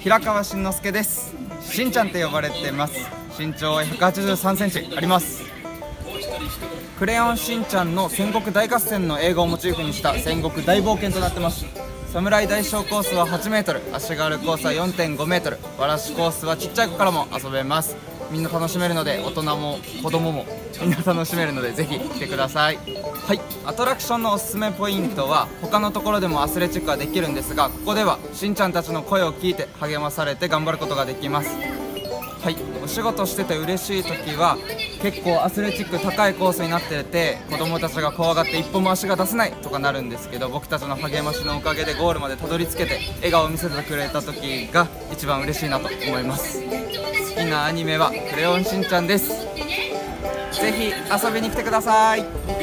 平川慎之介です。しんちゃんって呼ばれてます。身長183センチあります。クレヨンしんちゃんの戦国大合戦の映画をモチーフにした戦国大冒険となってます。侍大将コースは8メートル、足軽コースは 4.5 メートル、わらしコースはちっちゃい子からも遊べます。みんな楽しめるので、大人も子供もみんな楽しめるので、ぜひ来てください。はい、アトラクションのおすすめポイントは、他のところでもアスレチックはできるんですが、ここではしんちゃんたちの声を聞いて励まされて頑張ることができます。はい、お仕事してて嬉しい時は、結構アスレチック高いコースになってて、子供たちが怖がって一歩も足が出せないとかなるんですけど、僕たちの励ましのおかげでゴールまでたどり着けて笑顔を見せてくれた時が一番嬉しいなと思います。好きなアニメはクレヨンしんちゃんです。ぜひ遊びに来てください。